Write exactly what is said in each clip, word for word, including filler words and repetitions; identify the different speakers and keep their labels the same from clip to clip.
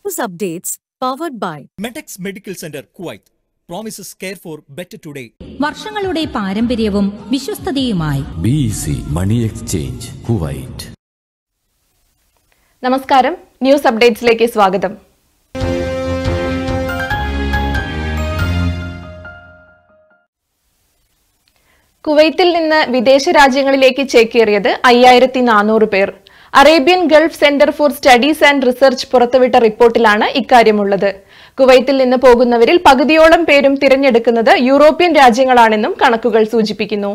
Speaker 1: News updates powered by
Speaker 2: Medex Medical Center, Kuwait. Promises care for better today.
Speaker 3: വർഷങ്ങളുടെ പാരമ്പര്യവും വിശ്വസ്തതയുമായി
Speaker 4: B E C Money Exchange, Kuwait.
Speaker 5: നമസ്കാരം, news അപ്ഡേറ്റ്സിലേക്ക് സ്വാഗതം. കുവൈത്തിൽ നിന്ന് വിദേശ രാജ്യങ്ങളിലേക്ക് ചേക്കേറിയത് അയ്യായിരത്തി നാനൂറ് പേർ. Arabian Gulf Centre for Studies and Research പുറത്തുവിട്ട റിപ്പോർട്ടിലാണ് ഇക്കാര്യമുള്ളത്. കുവൈത്തിൽ നിന്ന് പോകുന്നവരിൽ പകുതിയോളം പേരും തിരഞ്ഞെടുക്കുന്നത് യൂറോപ്യൻ രാജ്യങ്ങളാണെന്നും കണക്കുകൾ സൂചിപ്പിക്കുന്നു.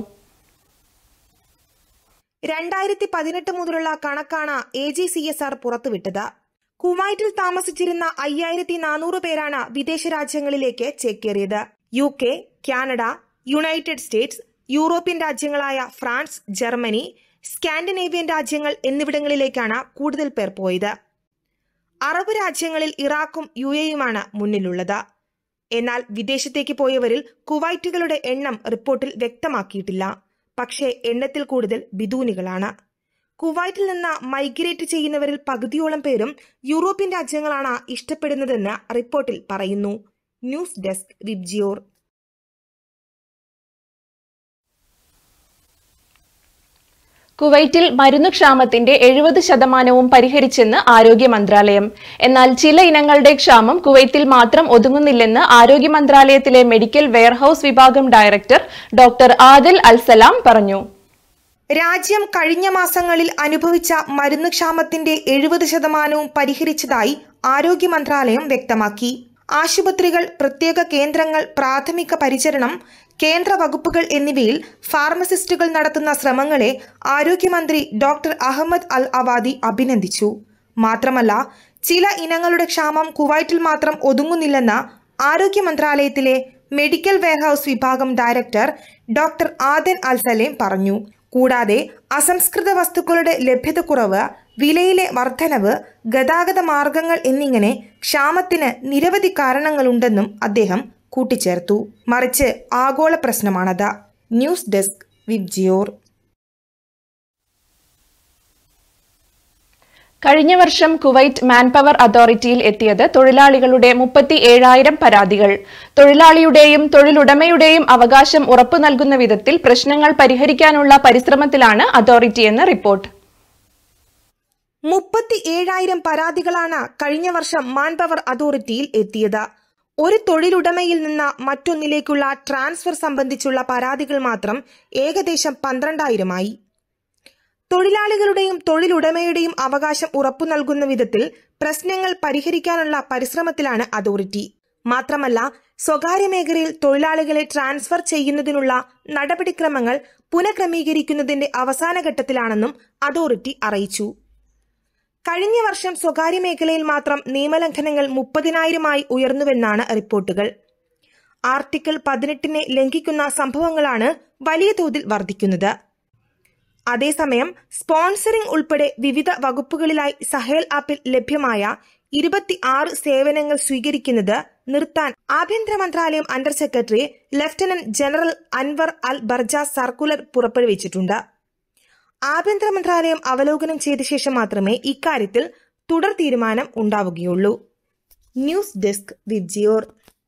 Speaker 6: രണ്ടായിരത്തി പതിനെട്ട് മുതലുള്ള കണക്കാണ് A G C S R പുറത്തുവിട്ടത്. കുവൈറ്റിൽ താമസിച്ചിരുന്ന അയ്യായിരത്തി നാനൂറ് പേരാണ് വിദേശ രാജ്യങ്ങളിലേക്ക് ചേക്കേറിയത്. U K, Canada, United States, European രാജ്യങ്ങളായ ഫ്രാൻസ്, ജർമ്മനി, സ്കാൻഡിനേവിയൻ രാജ്യങ്ങൾ എന്നിവിടങ്ങളിലേക്കാണ് കൂടുതൽ പേർ പോയത്. അറബ് രാജ്യങ്ങളിൽ ഇറാഖും യു എയുമാണ് മുന്നിലുള്ളത്. എന്നാൽ വിദേശത്തേക്ക് പോയവരിൽ കുവൈറ്റുകളുടെ എണ്ണം റിപ്പോർട്ടിൽ വ്യക്തമാക്കിയിട്ടില്ല. പക്ഷേ എണ്ണത്തിൽ കൂടുതൽ ബിദൂനികളാണ്. കുവൈറ്റിൽ നിന്ന് മൈഗ്രേറ്റ് ചെയ്യുന്നവരിൽ പകുതിയോളം പേരും യൂറോപ്യൻ രാജ്യങ്ങളാണ് ഇഷ്ടപ്പെടുന്നതെന്ന് റിപ്പോർട്ടിൽ പറയുന്നു. News desk Vibgyor.
Speaker 5: കുവൈറ്റിൽ മരുന്നുക്ഷാമത്തിന്റെ എഴുപത് ശതമാനവും പരിഹരിച്ചെന്ന് ആരോഗ്യ മന്ത്രാലയം. എന്നാൽ ചില ഇനങ്ങളുടെ ക്ഷാമം കുവൈത്തിൽ മാത്രം ഒതുങ്ങുന്നില്ലെന്ന് ആരോഗ്യ മന്ത്രാലയത്തിലെ മെഡിക്കൽ വെയർഹൌസ് വിഭാഗം ഡയറക്ടർ ഡോക്ടർ ആദിൽ അൽസലാം പറഞ്ഞു.
Speaker 6: രാജ്യം കഴിഞ്ഞ മാസങ്ങളിൽ അനുഭവിച്ച മരുന്നുക്ഷാമത്തിന്റെ എഴുപത് ശതമാനവും പരിഹരിച്ചതായി ആരോഗ്യ മന്ത്രാലയം വ്യക്തമാക്കി. ആശുപത്രികൾ, പ്രത്യേക കേന്ദ്രങ്ങൾ, പ്രാഥമിക പരിചരണം കേന്ദ്ര വകുപ്പുകൾ എന്നിവയിൽ ഫാർമസിസ്റ്റുകൾ നടത്തുന്ന ശ്രമങ്ങളെ ആരോഗ്യമന്ത്രി ഡോക്ടർ അഹമ്മദ് അൽ അവാദി അഭിനന്ദിച്ചു. മാത്രമല്ല, ചില ഇനങ്ങളുടെ ക്ഷാമം കുവൈറ്റിൽ മാത്രം ഒതുങ്ങുന്നില്ലെന്ന് ആരോഗ്യ മന്ത്രാലയത്തിലെ മെഡിക്കൽ വെയർഹൌസ് വിഭാഗം ഡയറക്ടർ ഡോക്ടർ ആദിൽ അൽസലാം പറഞ്ഞു. കൂടാതെ അസംസ്കൃത വസ്തുക്കളുടെ ലഭ്യതക്കുറവ്, വിലയിലെ വർധനവ്, ഗതാഗത മാർഗങ്ങൾ എന്നിങ്ങനെ ക്ഷാമത്തിന് നിരവധി കാരണങ്ങളുണ്ടെന്നും അദ്ദേഹം കൂട്ടിച്ചേർത്തു. മറിച്ച് ആഗോള പ്രശ്നമാണത്. News desk VIBGYOR.
Speaker 5: കഴിഞ്ഞ വർഷം കുവൈറ്റ് മാൻപവർ അതോറിറ്റിയിൽ എത്തിയത് തൊഴിലാളികളുടെ മുപ്പത്തി ഏഴായിരം പരാതികൾ. തൊഴിലാളിയുടെയും തൊഴിലുടമയുടെയും അവകാശം ഉറപ്പു നൽകുന്ന വിധത്തിൽ പ്രശ്നങ്ങൾ പരിഹരിക്കാനുള്ള പരിശ്രമത്തിലാണ് അതോറിറ്റിയെന്ന് റിപ്പോർട്ട്.
Speaker 6: മുപ്പത്തി ഏഴായിരം പരാതികളാണ് കഴിഞ്ഞ വർഷം മാൻപവർ അതോറിറ്റിയിൽ എത്തിയത്. ഒരു തൊഴിലുടമയിൽ നിന്ന് മറ്റൊന്നിലേക്കുള്ള ട്രാൻസ്ഫർ സംബന്ധിച്ചുള്ള പരാതികൾ മാത്രം ഏകദേശം പന്ത്രണ്ടായിരമായി. തൊഴിലാളികളുടെയും തൊഴിലുടമയുടെയും അവകാശം ഉറപ്പു നൽകുന്ന വിധത്തിൽ പ്രശ്നങ്ങൾ പരിഹരിക്കാനുള്ള പരിശ്രമത്തിലാണ് അതോറിറ്റി. മാത്രമല്ല, സ്വകാര്യ മേഖലയിൽ തൊഴിലാളികളെ ട്രാൻസ്ഫർ ചെയ്യുന്നതിനുള്ള നടപടിക്രമങ്ങൾ പുനഃക്രമീകരിക്കുന്നതിന്റെ അവസാന ഘട്ടത്തിലാണെന്നും അതോറിറ്റി അറിയിച്ചു. കഴിഞ്ഞ വർഷം സ്വകാര്യ മേഖലയിൽ മാത്രം നിയമലംഘനങ്ങൾ മുപ്പതിനായിരമായി ഉയർന്നുവെന്നാണ് റിപ്പോർട്ടുകൾ. ആർട്ടിക്കിൾ പതിനെട്ടിനെ ലംഘിക്കുന്ന സംഭവങ്ങളാണ് വലിയ തോതിൽ വർദ്ധിക്കുന്നത്. അതേസമയം സ്പോൺസറിംഗ് ഉൾപ്പെടെ വിവിധ വകുപ്പുകളിലായി സഹേൽ ആപ്പിൽ ലഭ്യമായ ഇരുപത്തി ആറ് സേവനങ്ങൾ സ്വീകരിക്കുന്നത് നിർത്താൻ ആഭ്യന്തര മന്ത്രാലയം under secretary lieutenant general Anwar Al Barjas circular പുറപ്പെടുവിച്ചിട്ടുണ്ട്. ആഭ്യന്തര മന്ത്രാലയം അവലോകനം ചെയ്ത ശേഷം മാത്രമേ ഇക്കാര്യത്തിൽ തുടർ തീരുമാനം ഉണ്ടാവുകയുള്ളൂ. News desk Vibgyor.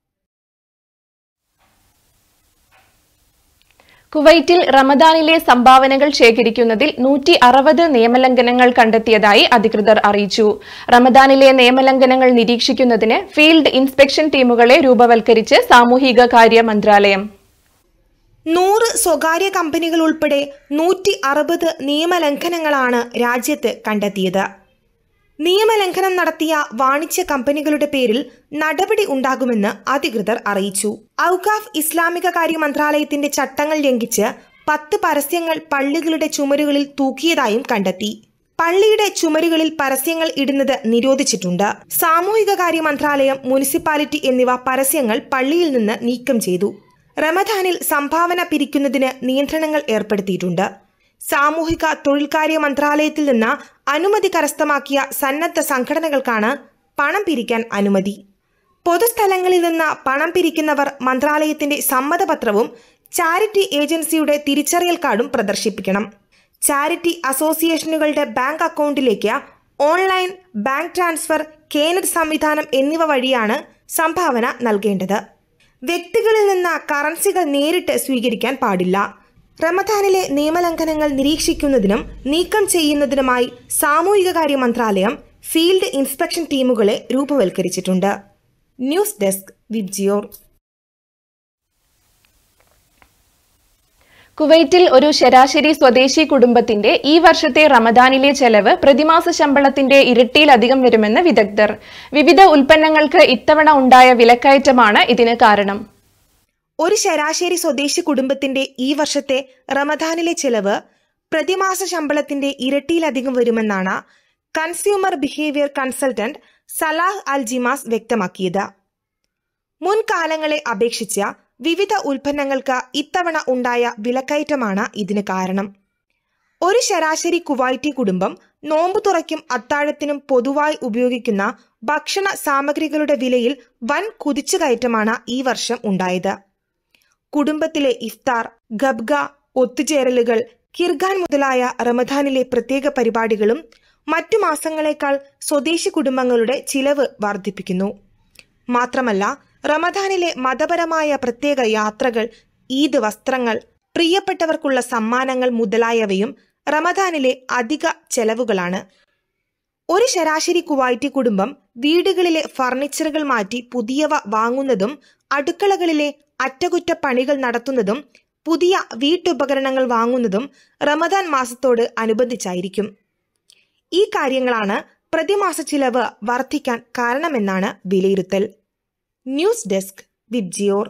Speaker 5: കുവൈറ്റിൽ റമദാനിലെ സംഭാവനകൾ ശേഖരിക്കുന്നതിൽ നൂറ്റി അറുപത് നിയമലംഘനങ്ങൾ കണ്ടെത്തിയതായി അധികൃതർ അറിയിച്ചു. റമദാനിലെ നിയമലംഘനങ്ങൾ നിരീക്ഷിക്കുന്നതിന് ഫീൽഡ് ഇൻസ്പെക്ഷൻ ടീമുകളെ രൂപവൽക്കരിച്ച് സാമൂഹിക കാര്യ മന്ത്രാലയം.
Speaker 6: നൂറ് സ്വകാര്യ കമ്പനികൾ ഉൾപ്പെടെ നൂറ്റി അറുപത് നിയമലംഘനങ്ങളാണ് രാജ്യത്ത് കണ്ടെത്തിയത്. നിയമലംഘനം നടത്തിയ വാണിജ്യ കമ്പനികളുടെ പേരിൽ നടപടി ഉണ്ടാകുമെന്ന് അധികൃതർ അറിയിച്ചു. ഔഖാഫ് ഇസ്ലാമിക കാര്യ മന്ത്രാലയത്തിന്റെ ചട്ടങ്ങൾ ലംഘിച്ച് പത്ത് പരസ്യങ്ങൾ പള്ളികളുടെ ചുമരുകളിൽ തൂക്കിയതായും കണ്ടെത്തി. പള്ളിയുടെ ചുമരുകളിൽ പരസ്യങ്ങൾ ഇടുന്നത് നിരോധിച്ചിട്ടുണ്ട്. സാമൂഹിക കാര്യ മന്ത്രാലയം, മുനിസിപ്പാലിറ്റി എന്നിവ പരസ്യങ്ങൾ പള്ളിയിൽ നിന്ന് നീക്കം ചെയ്തു. റമദാനിൽ സംഭാവന പിരിക്കുന്നതിന് നിയന്ത്രണങ്ങൾ ഏർപ്പെടുത്തിയിട്ടുണ്ട്. സാമൂഹിക തൊഴിൽകാര്യ മന്ത്രാലയത്തിൽ നിന്ന് അനുമതി കരസ്ഥമാക്കിയ സന്നദ്ധ സംഘടനകൾക്കാണ് പണം പിരിക്കാൻ അനുമതി. പൊതുസ്ഥലങ്ങളിൽ നിന്ന് പണം പിരിക്കുന്നവർ മന്ത്രാലയത്തിന്റെ സമ്മതപത്രവും ചാരിറ്റി ഏജൻസിയുടെ തിരിച്ചറിയൽ കാർഡും പ്രദർശിപ്പിക്കണം. ചാരിറ്റി അസോസിയേഷനുകളുടെ ബാങ്ക് അക്കൗണ്ടിലേക്ക് ഓൺലൈൻ, ബാങ്ക് ട്രാൻസ്ഫർ, കേനറ്റ് സംവിധാനം എന്നിവ വഴിയാണ് സംഭാവന നൽകേണ്ടത്. വ്യക്തികളിൽ നിന്ന് കറൻസികൾ നേരിട്ട് സ്വീകരിക്കാൻ പാടില്ല. റമദാനിലെ നിയമലംഘനങ്ങൾ നിരീക്ഷിക്കുന്നതിനും നീക്കം ചെയ്യുന്നതിനുമായി സാമൂഹികകാര്യ മന്ത്രാലയം ഫീൽഡ് ഇൻസ്പെക്ഷൻ ടീമുകളെ രൂപവൽക്കരിച്ചിട്ടുണ്ട്. News desk Vibgyor.
Speaker 5: കുവൈറ്റിൽ ഒരു ശരാശരി സ്വദേശി കുടുംബത്തിന്റെ ഈ വർഷത്തെ റമദാനിലെ ചെലവ് പ്രതിമാസ ശമ്പളത്തിന്റെ ഇരട്ടിയിലധികം വരുമെന്ന് വിദഗ്ധർ. വിവിധ ഉൽപ്പന്നങ്ങൾക്ക് ഇത്തവണ ഉണ്ടായ വിലക്കയറ്റമാണ് ഇതിന് കാരണം.
Speaker 6: ഒരു ശരാശരി സ്വദേശി കുടുംബത്തിന്റെ ഈ വർഷത്തെ റമദാനിലെ ചെലവ് പ്രതിമാസ ശമ്പളത്തിന്റെ ഇരട്ടിയിലധികം വരുമെന്നാണ് consumer behaviour consultant Salah Al Jimas വ്യക്തമാക്കിയത്. മുൻകാലങ്ങളെ അപേക്ഷിച്ച് വിവിധ ഉൽപ്പന്നങ്ങൾക്ക് ഇത്തവണ ഉണ്ടായ വിലക്കയറ്റമാണ് ഇതിന് കാരണം. ഒരു ശരാശരി കുവൈറ്റി കുടുംബം നോമ്പു തുറയ്ക്കും അത്താഴത്തിനും പൊതുവായി ഉപയോഗിക്കുന്ന ഭക്ഷണ സാമഗ്രികളുടെ വിലയിൽ വൻ കുതിച്ചുകയറ്റമാണ് ഈ വർഷം ഉണ്ടായത്. കുടുംബത്തിലെ ഇഫ്താർ, ഗബ്ഗ, ഒത്തുചേരലുകൾ, കിർഗാൻ മുതലായ റമദാനിലെ പ്രത്യേക പരിപാടികളും മറ്റു മാസങ്ങളേക്കാൾ സ്വദേശി കുടുംബങ്ങളുടെ ചിലവ് വർദ്ധിപ്പിക്കുന്നു. മാത്രമല്ല, റമദാനിലെ മതപരമായ പ്രത്യേക യാത്രകൾ, ഈദ് വസ്ത്രങ്ങൾ, പ്രിയപ്പെട്ടവർക്കുള്ള സമ്മാനങ്ങൾ മുതലായവയും റമദാനിലെ അധിക ചെലവുകളാണ്. ഒരു ശരാശരി കുവൈറ്റി കുടുംബം വീടുകളിലെ ഫർണിച്ചറുകൾ മാറ്റി പുതിയവ വാങ്ങുന്നതും അടുക്കളകളിലെ അറ്റകുറ്റപ്പണികൾ നടത്തുന്നതും പുതിയ വീട്ടുപകരണങ്ങൾ വാങ്ങുന്നതും റമദാൻ മാസത്തോട് അനുബന്ധിച്ചായിരിക്കും. ഈ കാര്യങ്ങളാണ് പ്രതിമാസ ചിലവ് വർദ്ധിക്കാൻ കാരണമെന്നാണ് വിലയിരുത്തൽ. News desk Vibgyor.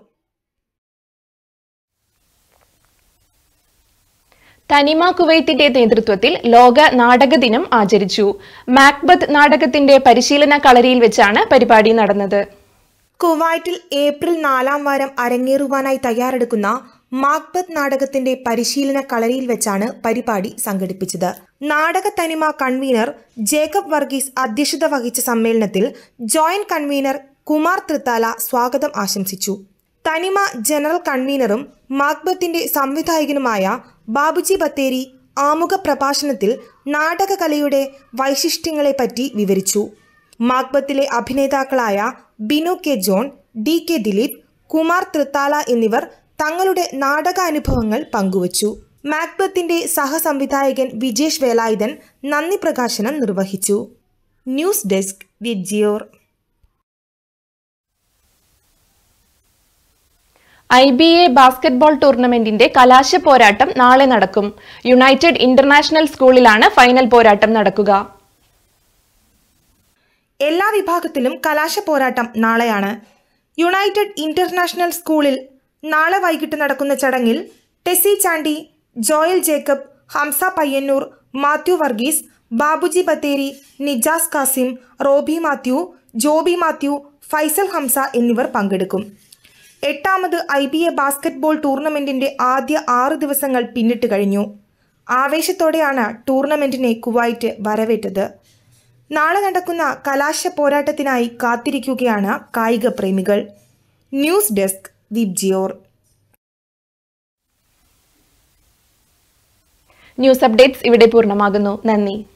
Speaker 5: തനിമ കുവൈത്തിന്റെ നേതൃത്വത്തിൽ ലോക നാടക ദിനം ആചരിച്ചു. മാക്ബത്ത് നാടകത്തിന്റെ പരിശീലന കളരിയിൽ വെച്ചാണ് പരിപാടി നടന്നത്.
Speaker 6: കുവൈറ്റിൽ ഏപ്രിൽ നാലാം വാരം അരങ്ങേറുവാനായി തയ്യാറെടുക്കുന്ന മാക്ബത്ത് നാടകത്തിന്റെ പരിശീലന കളരിയിൽ വെച്ചാണ് പരിപാടി സംഘടിപ്പിച്ചത്. നാടക തനിമ കൺവീനർ ജേക്കബ് വർഗീസ് അധ്യക്ഷത വഹിച്ച സമ്മേളനത്തിൽ ജോയിന്റ് കൺവീനർ കുമാർ തൃത്താല സ്വാഗതം ആശംസിച്ചു. തനിമ ജനറൽ കൺവീനറും മാക്ബത്തിന്റെ സംവിധായകനുമായ ബാബുജി ബത്തേരി ആമുഖ പ്രഭാഷണത്തിൽ നാടകകലയുടെ വൈശിഷ്ട്യങ്ങളെപ്പറ്റി വിവരിച്ചു. മാക്ബത്തിലെ അഭിനേതാക്കളായ Binu K John, D K Dileep, Kumar Thrithala എന്നിവർ തങ്ങളുടെ നാടകാനുഭവങ്ങൾ പങ്കുവച്ചു. മാക്ബത്തിന്റെ സഹസംവിധായകൻ വിജേഷ് വേലായുധൻ നന്ദി പ്രകാശനം നിർവഹിച്ചു. News desk Vibgyor.
Speaker 5: I B A basketball ടൂർണമെന്റിന്റെ കലാശ പോരാട്ടം നാളെ നടക്കും. യുണൈറ്റഡ് ഇന്റർനാഷണൽ സ്കൂളിലാണ് ഫൈനൽ പോരാട്ടം നടക്കുക.
Speaker 6: എല്ലാ വിഭാഗത്തിലും കലാശ പോരാട്ടം നാളെയാണ്. യുണൈറ്റഡ് ഇന്റർനാഷണൽ സ്കൂളിൽ നാളെ വൈകിട്ട് നടക്കുന്ന ചടങ്ങിൽ ടെസി ചാണ്ടി, ജോയൽ ജേക്കബ്, ഹംസ പയ്യന്നൂർ, മാത്യു വർഗീസ്, ബാബുജി ബത്തേരി, നിജാസ് കാസിം, റോബി മാത്യു, ജോബി മാത്യു, ഫൈസൽ ഹംസ എന്നിവർ പങ്കെടുക്കും. എട്ടാമത് ഐ ബി എ ബാസ്കറ്റ്ബോൾ ടൂർണമെന്റിന്റെ ആദ്യ ആറ് ദിവസങ്ങൾ പിന്നിട്ട് കഴിഞ്ഞു. ആവേശത്തോടെയാണ് ടൂർണമെന്റിനെ കുവൈറ്റ് വരവേറ്റത്. നാളെ നടക്കുന്ന കലാശ പോരാട്ടത്തിനായി കാത്തിരിക്കുകയാണ് കായിക പ്രേമികൾ. News desk Vibgyor.
Speaker 5: News updates ഇവിടെ പൂർണ്ണമാകുന്നു. നന്ദി.